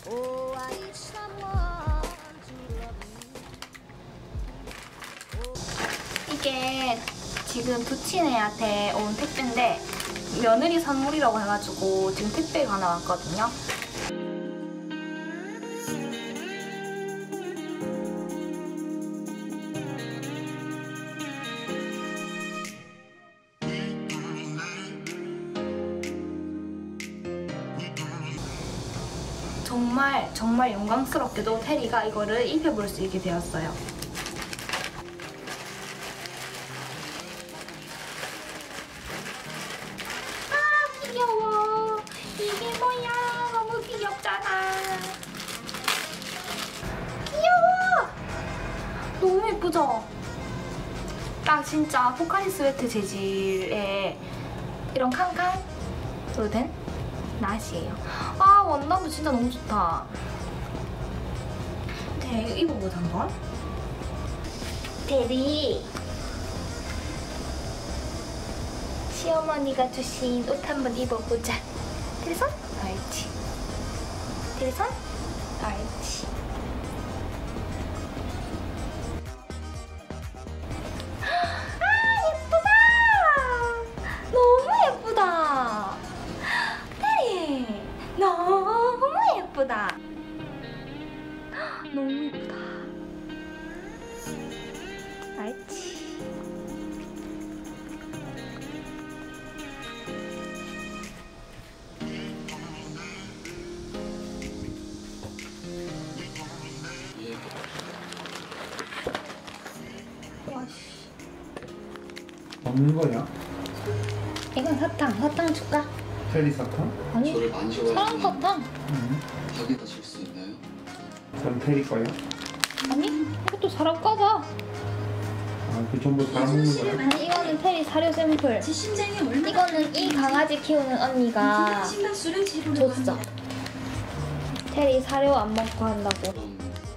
이게 지금 두친애한테 온 택배인데 며느리 선물이라고 해가지고 지금 택배가 하나 왔거든요. 정말 영광스럽게도 테리가 이거를 입혀볼 수 있게 되었어요. 아 귀여워. 이게 뭐야. 너무 귀엽잖아. 귀여워. 너무 예쁘죠? 딱 진짜 포카리 스웨트 재질의 이런 칸칸으로 된 나시예요. 아 원단도 진짜 너무 좋다. 네, 이거 입어보자 한번. 테리 시어머니가 주신 옷 한번 입어보자. 테리 손? 옳지. 테리 손? 옳지. 아 예쁘다. 너무 예쁘다. 테리 너무 예쁘다. 너무 예쁘다. 알지? 먹는 거야? 이건 사탕 줄까? 체리 사탕? 아니, 저를 많이 좋아하시는 사랑 사탕. 확인해 줄 수 있나요? 그럼 테리 거야? 아니, 이것도 사람 과자. 아, 그 전부 다 먹는 거야? 아니, 이거는 테리 사료 샘플. 이거는 이 강아지 키우는 언니가 줬어. 테리 사료 안 먹고 한다고. 그럼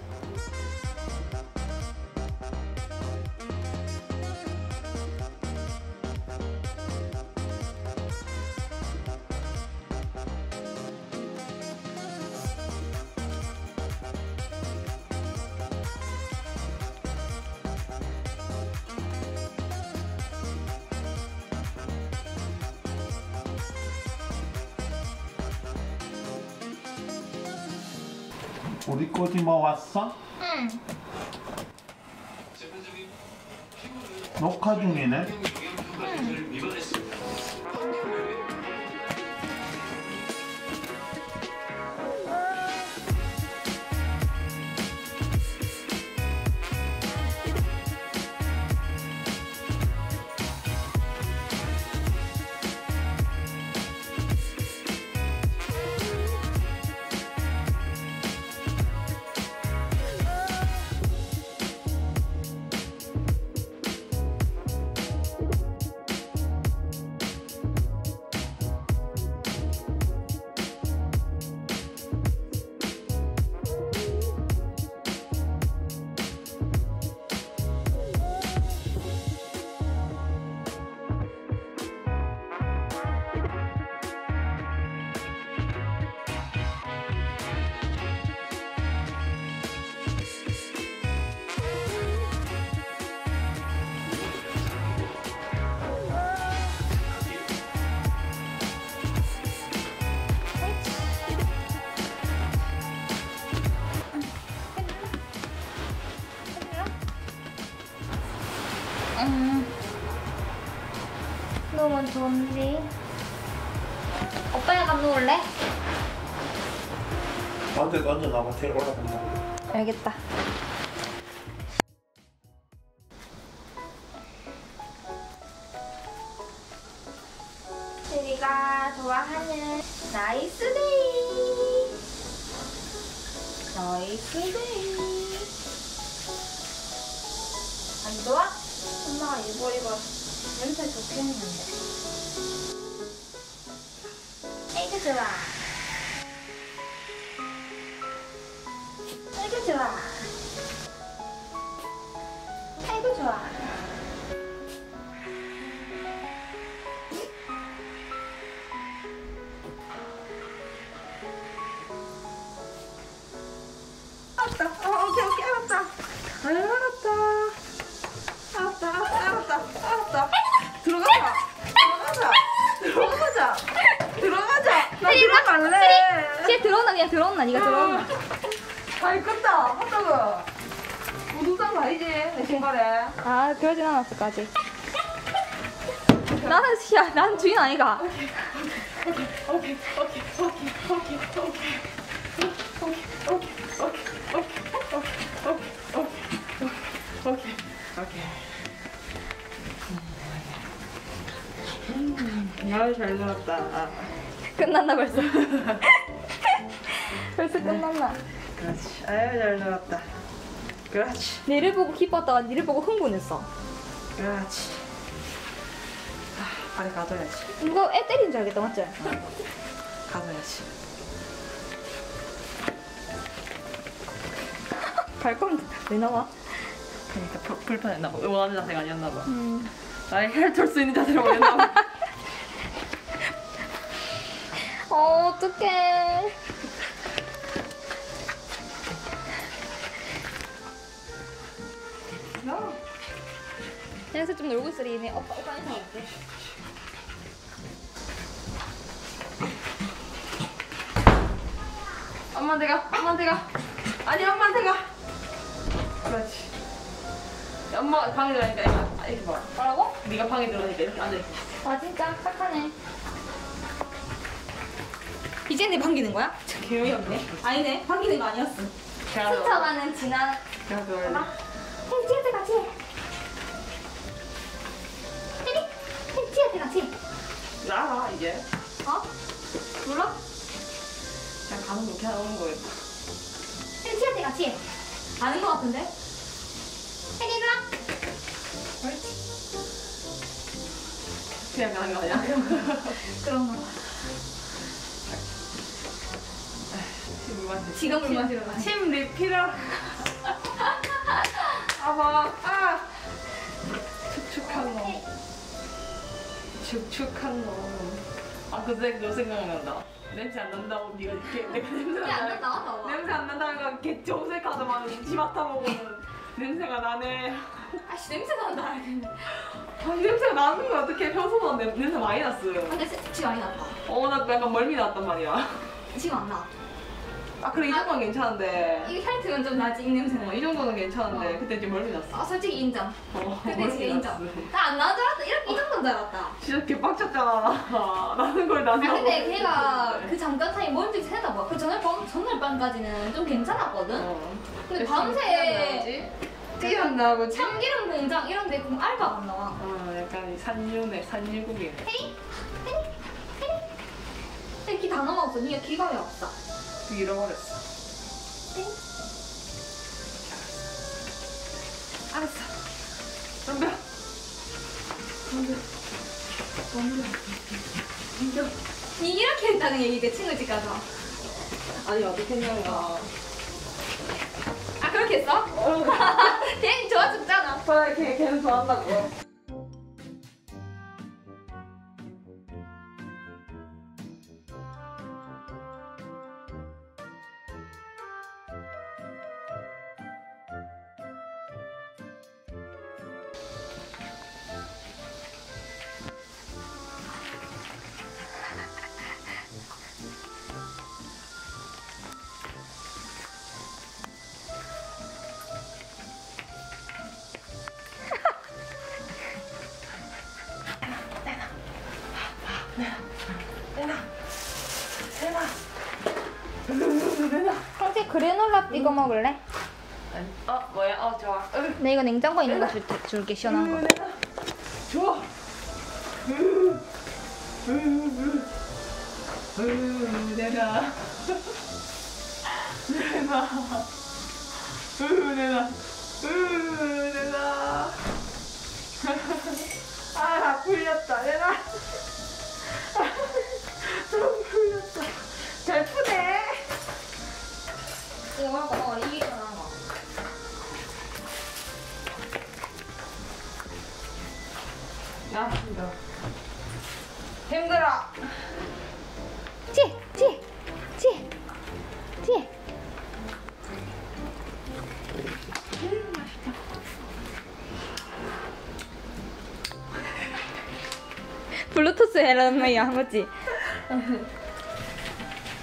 우리 꼬지마 왔어? 응. 녹화 중이네? 너무 좋은데. 오빠가 감독올래? 나한테 던져놔봐. 테리 올라간다. 알겠다. 테리가 좋아하는 나이스데이. 나이스데이. 안 좋아? 엄마가 이거 냄새 좋게 했는데. 아이고 좋아. 아이고 좋아. 아이고 좋아. 갈래. 쟤 들어온다 그냥 들어온다 네가 들어온다. 아이 끄다 핫도그. 우두상 아니지 내 신발에. 아 그러진 않았을까 아직. 나는 주인 아이가. 아유 잘 놀았다. 끝났나 벌써. 벌써 끝났나. 그렇지. 아유 잘 놀았다. 그렇지. 니를 보고 기뻤다가 니를 보고 흥분했어. 그렇지. 빨리 가둬야지. 누가 애 때린 줄 알겠다 맞지? 가둬야지. 갈 건데 왜 나와? 그러니까 불편했나 봐. 원하는 자세가 아니었나 봐. 나의 혈 털 수 있는 자세로 원했나 봐. 어떡해. 여기서 좀 놀고 있으니 오빠 인사할게. 엄마한테 가. 엄마한테 가. 아니 엄마한테 가. 그렇지. 엄마 방에 들어가니까 이렇게 봐. 뭐라고? 네가 방에 들어가니까 이렇게 앉아있어. 아 진짜 착하네. 이제 내 반기는 거야? 기억이 없네. 아니네 반기는 거 아니었어. 스쳐가는 지난 제가 좋아해. 팬티한테 같이 해. 팬티한테 같이 해. 나가 이제. 어? 몰라? 그냥 가는 거 그냥 오는 거예요. 팬티한테 같이 해. 아는 거 같은데? 팬이들아. 옳지. 그냥 가는 거 아니야? 그런가 봐. 지금 물 마시러 가. 침 리필을. 아봐. 아. 축축한 놈. 축축한 놈. 아 그때 그 생각난다. 냄새 안 난다고 네가 이렇게 내가 냄새 안 난다. 냄새 안 난다니까 개 정색하더만 지 맡아보고는 냄새가 나네. 아씨 냄새 난다. 아니 냄새가 나는 거 어떻게 평소보다 냄새 많이 났어요. 근데 지금 많이 났다. 나 약간 멀미 났단 말이야. 지금 안 나. 아 그래 이 정도는 괜찮은데. 이게 혈트면 좀 나지 이 냄새는. 이 정도는 괜찮은데 그때 좀 멀미 났어. 아 솔직히 인정. 근데 멀미 진짜 인정. 났어. 나 안 나는 줄 알았다. 이렇게 이 정도인 줄 알았다. 진짜 개빡쳤잖아. 나는 걸 난다고. 아 근데 걔가 그 잠깐 사이 멀티 새나 봐. 그 전날 밤까지는 좀 괜찮았거든. 근데 밤새 뛰었나 보지? 참기름 공장 이런 데 그럼 알바가 안 나와. 약간 산유네, 산유국이네. 근데 기 다 넘어갔어. 니가 기가 왜 없어? 그 잃어버렸어. 알았어. 덤벼. 니 이렇게 했다는 얘기지 친구 집 가서. 아니 어떻게 했냐면 아 그렇게 했어? 걔 좋아 죽잖아. 아빠 걔는 좋아한다고. 평소에 그래놀라 이거 먹을래? 뭐야? 좋아. 나 이거 냉장고에 있는 거 줄게 시원한 거. 좋아. 내놔. 내놔. 아 풀렸다. 내놔. 좀 풀렸다. 잘 푸네. 이거 먹어. 이게 시원한 거. 야, 힘들어. 치. 블루투스 해라는 말이야, 맞지?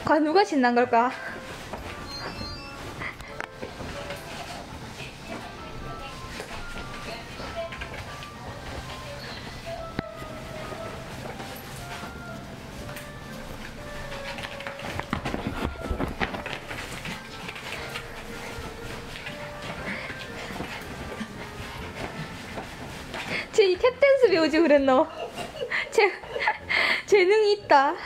과연 누가 신난 걸까? 쟤이 탭댄스 배우지 그랬노? 재능이 있다.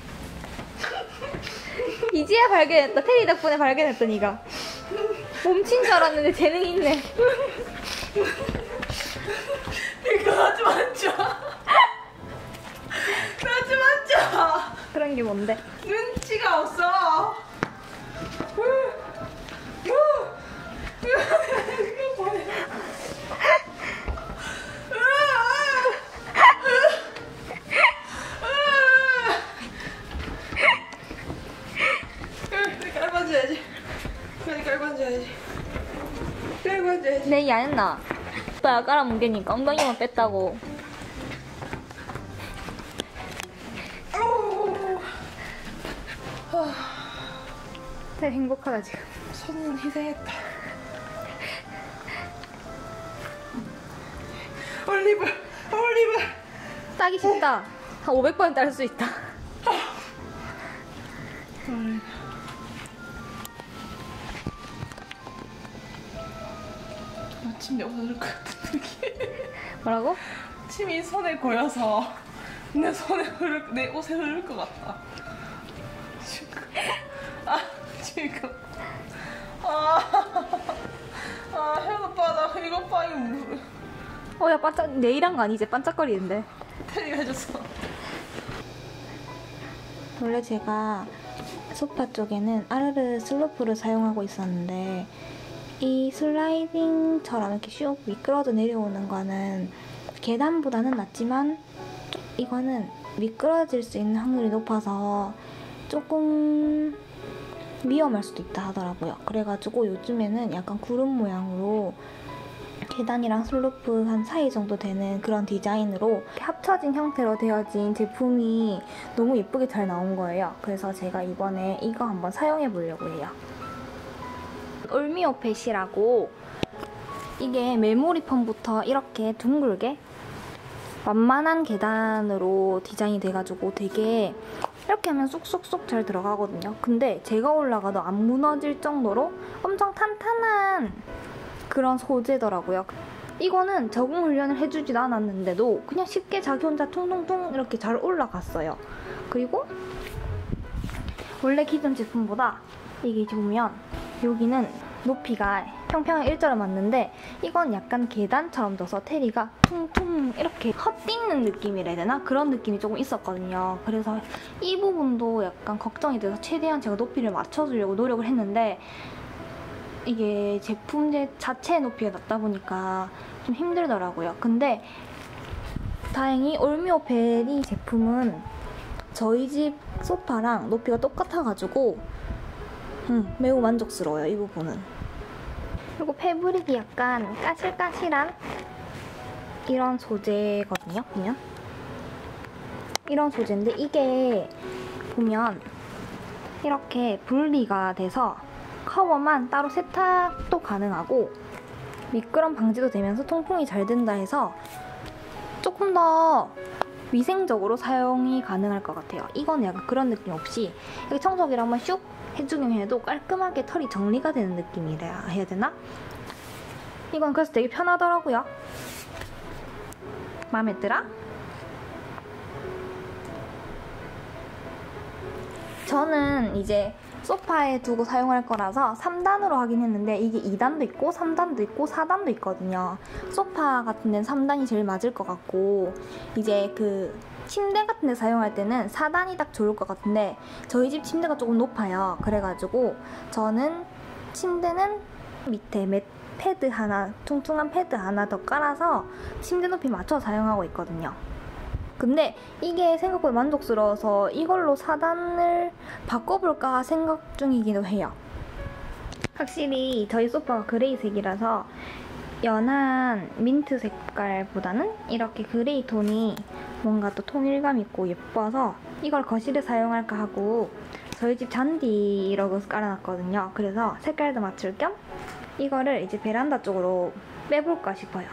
이제야 발견했다. 테리 덕분에 발견했다 니가. 몸친 줄 알았는데 재능이 있네. 이거 하지 말자. 하지 말자. 그런 게 뭔데? 눈치가 없어. 이거 뭐야? 깔아줘야지. 깔아줘야지. 깔아줘야지. 내 얘기 안 했나? 오빠가 깔아뭉개니까 엉덩이만 뺐다고. 되게 행복하다 지금. 손은 희생했다. 올리브. 따기 쉽다. 한 500번 딸 수 있다. 침이 없어질 것 같은 느낌. 뭐라고? 침이 손에 고여서 내 옷에 흐를 것 같다. 지금. 현 오빠 나 이거 봐 이거 무슨 야 반짝 내일한 거 아니지? 반짝거리는데. 테리가 해줬어. 원래 제가 소파 쪽에는 아르르 슬로프를 사용하고 있었는데 이 슬라이딩처럼 이렇게 슉 미끄러져 내려오는 거는 계단보다는 낫지만 이거는 미끄러질 수 있는 확률이 높아서 조금 위험할 수도 있다 하더라고요. 그래가지고 요즘에는 약간 구름 모양으로 계단이랑 슬로프 한 사이 정도 되는 그런 디자인으로 합쳐진 형태로 되어진 제품이 너무 예쁘게 잘 나온 거예요. 그래서 제가 이번에 이거 한번 사용해 보려고 해요. 올미오펫이라고 이게 메모리 폼부터 이렇게 둥글게 완만한 계단으로 디자인이 돼가지고 되게 이렇게 하면 쏙쏙쏙 잘 들어가거든요. 근데 제가 올라가도 안 무너질 정도로 엄청 탄탄한 그런 소재더라고요. 이거는 적응 훈련을 해주지도 않았는데도 그냥 쉽게 자기 혼자 퉁퉁퉁 이렇게 잘 올라갔어요. 그리고 원래 기존 제품보다 이게 보면 여기는 높이가 평평한 일자로 맞는데 이건 약간 계단처럼 져서 테리가 퉁퉁 이렇게 헛디는 느낌이라 해야 되나? 그런 느낌이 조금 있었거든요. 그래서 이 부분도 약간 걱정이 돼서 최대한 제가 높이를 맞춰주려고 노력을 했는데 이게 제품 자체의 높이가 낮다 보니까 좀 힘들더라고요. 근데 다행히 올미오펫 제품은 저희 집 소파랑 높이가 똑같아가지고 매우 만족스러워요, 이 부분은. 그리고 패브릭이 약간 까실까실한 이런 소재거든요, 보면. 이런 소재인데 이게 보면 이렇게 분리가 돼서 커버만 따로 세탁도 가능하고 미끄럼 방지도 되면서 통풍이 잘 된다 해서 조금 더 위생적으로 사용이 가능할 것 같아요. 이건 약간 그런 느낌 없이 여기 청소기를 한번 슉 해주긴 해도 깔끔하게 털이 정리가 되는 느낌이라 해야 되나? 이건 그래서 되게 편하더라고요. 마음에 들어? 저는 이제 소파에 두고 사용할 거라서 3단으로 하긴 했는데 이게 2단도 있고 3단도 있고 4단도 있거든요. 소파 같은 데는 3단이 제일 맞을 것 같고 이제 그 침대 같은 데 사용할 때는 4단이 딱 좋을 것 같은데 저희 집 침대가 조금 높아요. 그래가지고 저는 침대는 밑에 패드 하나, 퉁퉁한 패드 하나 더 깔아서 침대 높이 맞춰 사용하고 있거든요. 근데 이게 생각보다 만족스러워서 이걸로 4단을 바꿔볼까 생각 중이기도 해요. 확실히 저희 소파가 그레이색이라서 연한 민트 색깔보다는 이렇게 그레이 톤이 뭔가 또 통일감 있고 예뻐서 이걸 거실에 사용할까 하고 저희 집 잔디라고 깔아놨거든요. 그래서 색깔도 맞출 겸 이거를 이제 베란다 쪽으로 빼볼까 싶어요.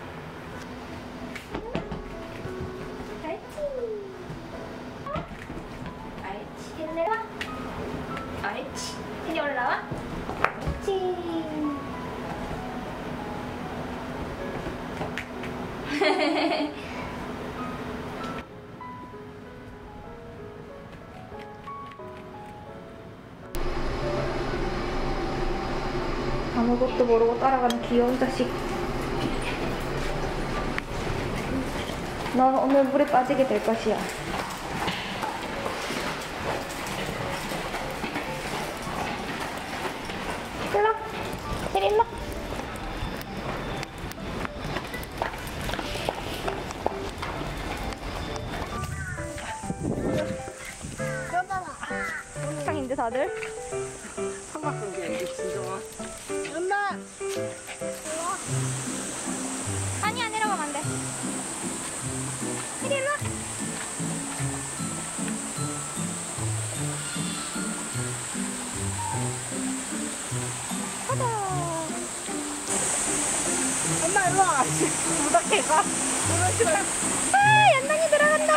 알지? 테리 내려와. 알지? 테리 올라와. 알지? 아무것도 모르고 따라가는 귀여운 자식. 넌 오늘 물에 빠지게 될 것이야. 일로. 테리 일로. 상인데 다들? 아니야, 내려가면 안 돼. 이리 일로 와. 가자. 엄마 일로 와. 무닥해가. 아, 연단이 들어간다.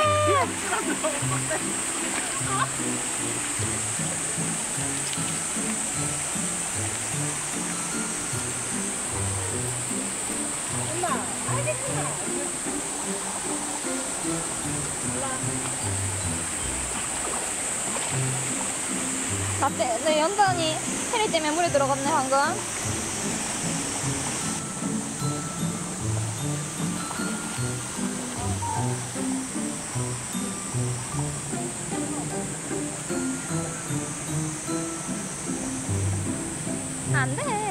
네, 연단이 테리 때문에 물에 들어갔네, 방금. 안 돼.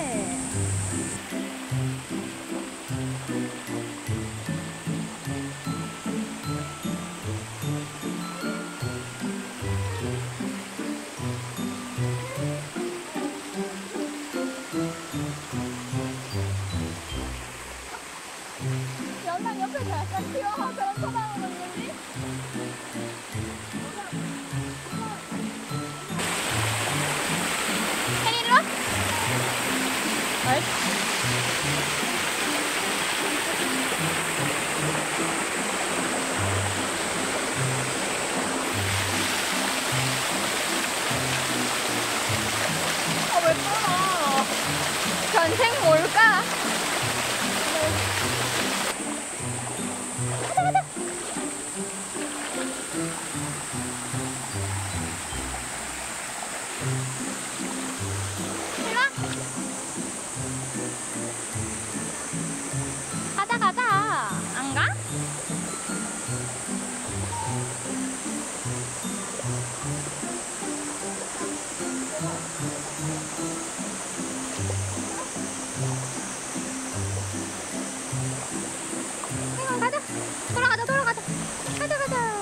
연단 옆에서 약간 귀여워서 쳐다보는지? 테리 일로 와. 왜 끊어? 전생 뭘까? 가자, 가자. 일로 와. 가자, 가자. 안 가? 가자. 돌아가자, 돌아가자. 가자, 가자.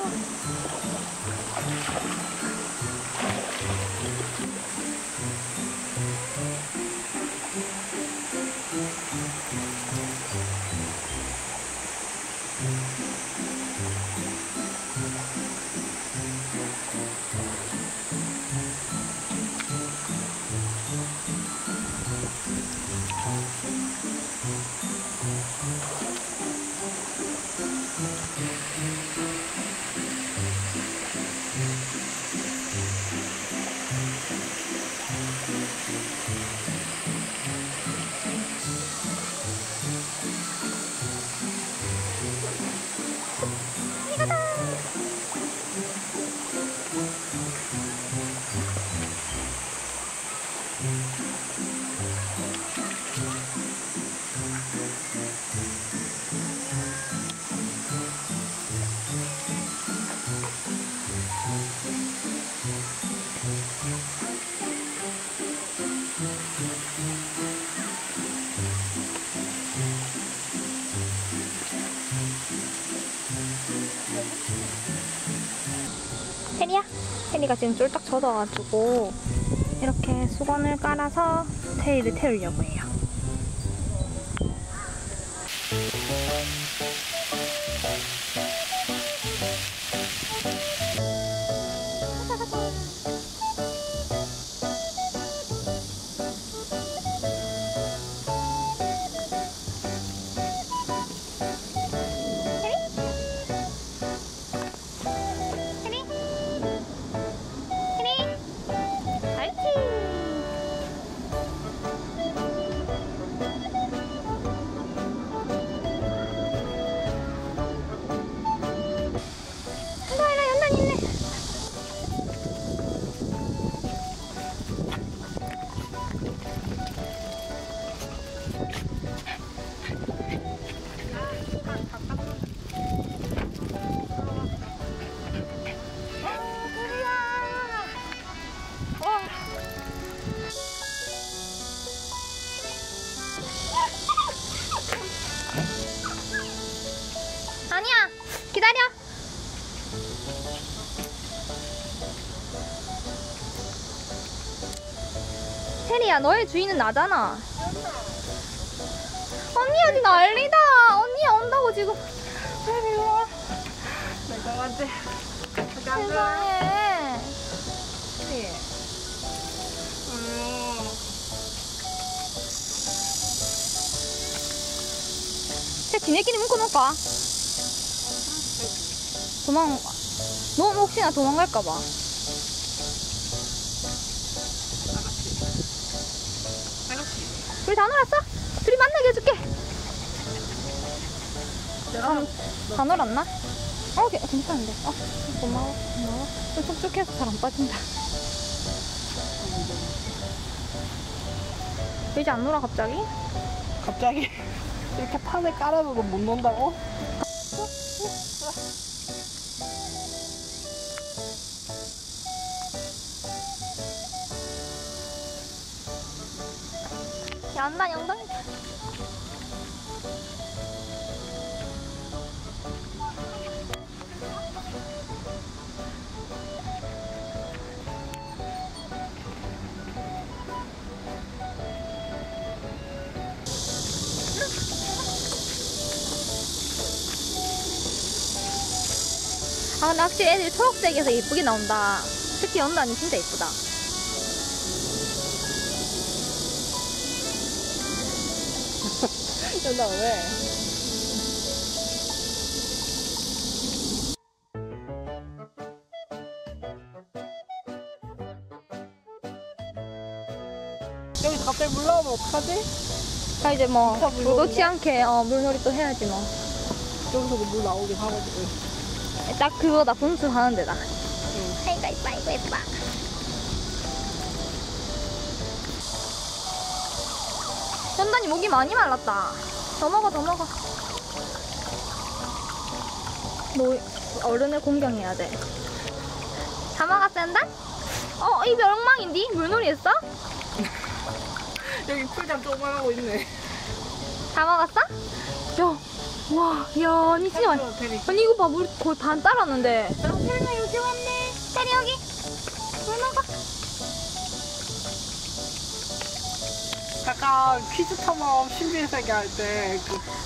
테리야? 테리가 지금 쫄딱 젖어가지고 이렇게 수건을 깔아서 테리를 태우려고 해요. 가자, 가자. 테리야, 너의 주인은 나잖아. 언니 아직 난리다. 언니야 온다고 지금. 내가 맞지? 세상에. 쟤 지네끼리 묶어놓을까? 너 혹시나 도망갈까봐. 우리 다 놀았어? 둘이 만나게 해줄게. 다 놀았나? 괜찮은데. 고마워. 좀 촉촉해서 잘 안 빠진다. 왜 이제 안 놀아, 갑자기? 갑자기 이렇게 판을 깔아놓고 못 논다고? 양반 엉덩이. 근데 확실히 애들이 초록색에서 예쁘게 나온다. 특히 연단이 진짜 예쁘다. 연다 왜? 여기 갑자기 물 나오면 어떡하지? 이제 뭐 진짜 물놀이네. 의도치 않게 물놀이 또 해야지 뭐. 여기서도 물 나오긴 하거든. 딱 그거다, 분수 하는 데다. 아이고 예뻐, 아이고 예뻐. 현단이 목이 많이 말랐다. 더 먹어, 더 먹어. 너 어른을 공경해야 돼. 다 먹었어, 현단? 이 멸망인디? 물놀이 했어? 여기 풀장 조그만하고 있네. 다 먹었어? 야, 아니 진짜 많이. 아니 이거 봐, 물 거의 반 따랐는데. 태린아 여기 왔네. 태리 여기. 물 먹어. 약간 퀴즈 탐험 신비세계 할 때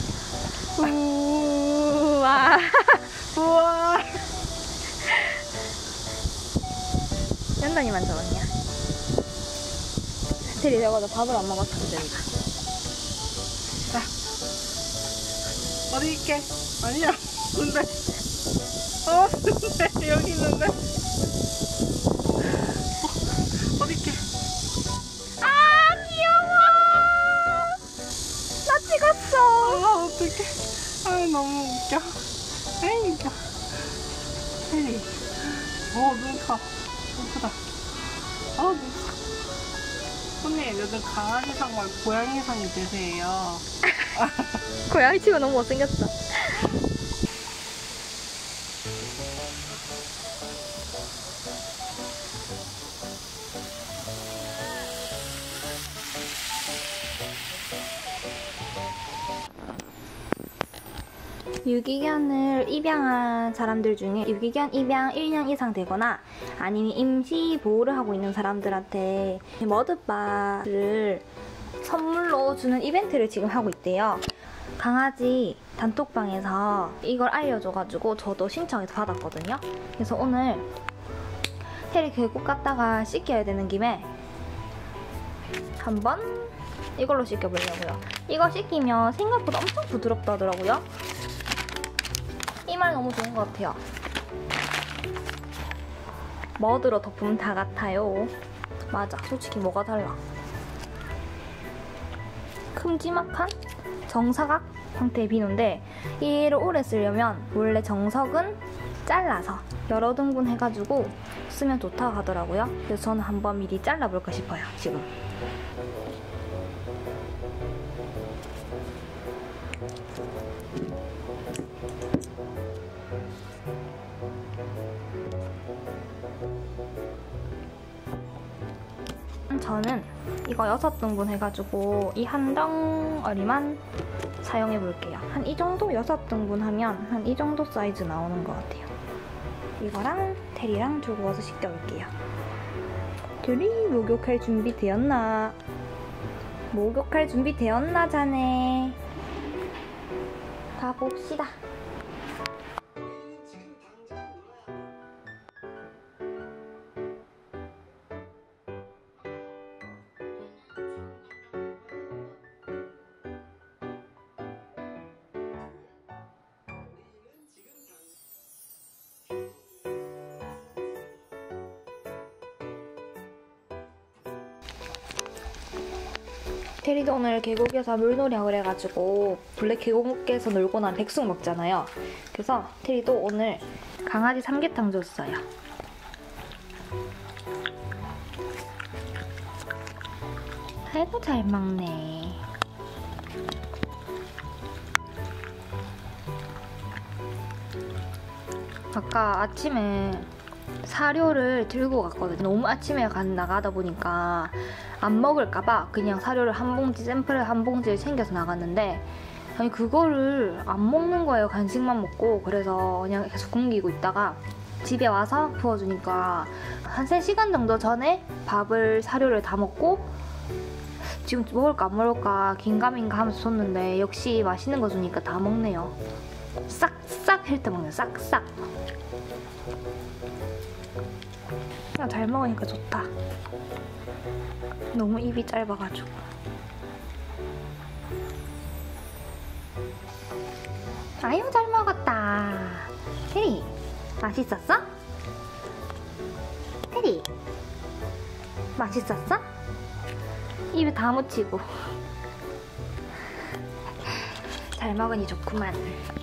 우와. 우와. 연단이만 저러냐. 태리 내가 너 밥을 안 먹었어, 그저리가. 어디 있게? 아니야. 근데 근데 여기 있는데. 어디 있게? 아, 귀여워. 나 찍었어. 어떡해. 너무 웃겨. 웃겨. 혜리. 눈 커. 눈 크다. 눈 커. 손님, 요즘 강아지상 말고 고양이상이 대세예요. 고양이 치고 너무 못생겼어. 유기견을 입양한 사람들 중에 유기견 입양 1년 이상 되거나 아니면 임시 보호를 하고 있는 사람들한테 머드바를 선물로 주는 이벤트를 지금 하고 있대요. 강아지 단톡방에서 이걸 알려줘가지고 저도 신청해서 받았거든요. 그래서 오늘 테리 계곡 갔다가 씻겨야 되는 김에 한번 이걸로 씻겨보려고요. 이거 씻기면 생각보다 엄청 부드럽다 하더라고요. 이 말 너무 좋은 것 같아요. 머드로 덮으면 다 같아요. 맞아, 솔직히 뭐가 달라. 큼지막한 정사각 형태의 비누인데 얘를 오래 쓰려면 원래 정석은 잘라서 여러 등분 해가지고 쓰면 좋다고 하더라고요. 그래서 저는 한번 미리 잘라볼까 싶어요, 지금. 저는 이거 6등분 해가지고 이 한 덩어리만 사용해 볼게요. 한 이 정도? 6등분 하면 한 이 정도 사이즈 나오는 것 같아요. 이거랑 테리랑 들고 와서 씻겨올게요. 테리 목욕할 준비 되었나? 목욕할 준비 되었나 자네? 가봅시다. 테리도 오늘 계곡에서 물놀이 하고 그래가지고 원래 계곡에서 놀고 난 백숙 먹잖아요. 그래서 테리도 오늘 강아지 삼계탕 줬어요. 아이고 잘 먹네. 아까 아침에 사료를 들고 갔거든요. 너무 아침에 나가다 보니까 안 먹을까봐 그냥 사료를 한 봉지, 샘플을 한 봉지를 챙겨서 나갔는데 아니 그거를 안 먹는 거예요. 간식만 먹고. 그래서 그냥 계속 굶기고 있다가 집에 와서 부어주니까 한 3시간 정도 전에 사료를 다 먹고 지금 먹을까 안 먹을까 긴가민가 하면서 줬는데 역시 맛있는 거 주니까 다 먹네요. 싹싹 핥아 먹네요. 싹싹. 그냥 잘 먹으니까 좋다. 너무 입이 짧아가지고. 아유 잘 먹었다. 테리 맛있었어? 테리 맛있었어? 입에 다 묻히고. 잘 먹으니 좋구만.